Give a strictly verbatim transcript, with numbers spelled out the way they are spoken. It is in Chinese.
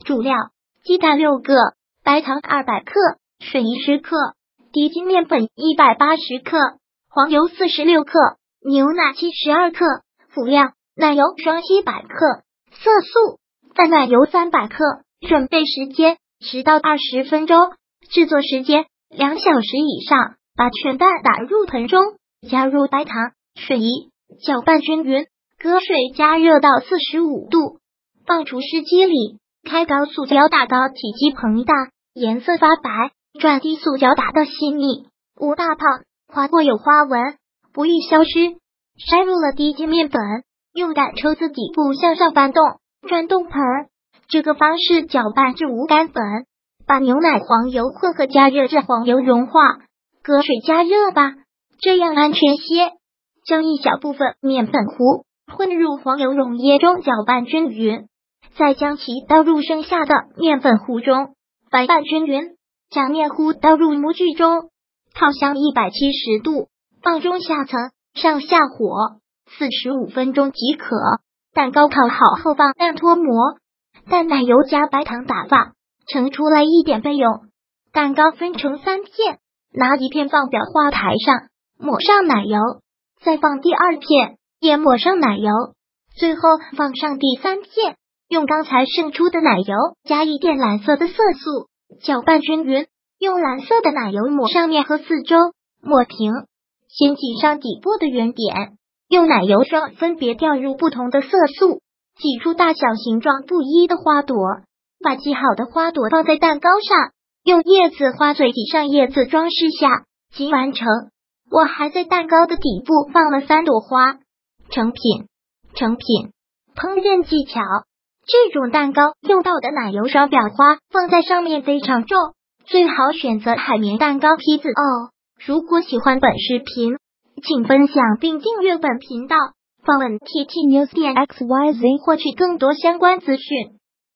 主料：鸡蛋六个，白糖二百克，水一十克，低筋面粉一百八十克，黄油四十六克，牛奶七十二克。辅料：奶油双一百克，色素、淡奶油三百克。准备时间十到二十分钟，制作时间两小时以上。把全蛋打入盆中，加入白糖、水仪，搅拌均匀。隔水加热到四十五度，放除湿机里，开高速搅打到体积膨大，颜色发白，转低速搅打到细密，无大泡，划过有花纹，不易消失。筛入了低筋面粉，用擀抽子底部向上翻动，转动盆。这个方式搅拌至无干粉，把牛奶、黄油混合加热至黄油融化，隔水加热吧，这样安全些。将一小部分面粉糊混入黄油溶液中，搅拌均匀，再将其倒入剩下的面粉糊中，翻拌均匀。将面糊倒入模具中，烤箱一百七十度，放中下层，上下火四十五分钟即可。蛋糕烤好后放蛋脱模，淡奶油加白糖打发，盛出来一点备用。蛋糕分成三片，拿一片放裱花台上，抹上奶油，再放第二片，也抹上奶油，最后放上第三片，用刚才剩出的奶油加一点蓝色的色素，搅拌均匀，用蓝色的奶油抹上面和四周，抹平，先挤上底部的圆点，用奶油霜分别调入不同的色素，挤出大小形状不一的花朵，把挤好的花朵放在蛋糕上，用叶子花嘴挤上叶子装饰下，即完成。我还在蛋糕的底部放了三朵花。成品，成品，烹饪技巧。这种蛋糕用到的奶油霜裱花放在上面非常重，最好选择海绵蛋糕坯子哦。如果喜欢本视频，请分享并订阅本频道，访问 T T News 点 X Y Z 获取更多相关资讯。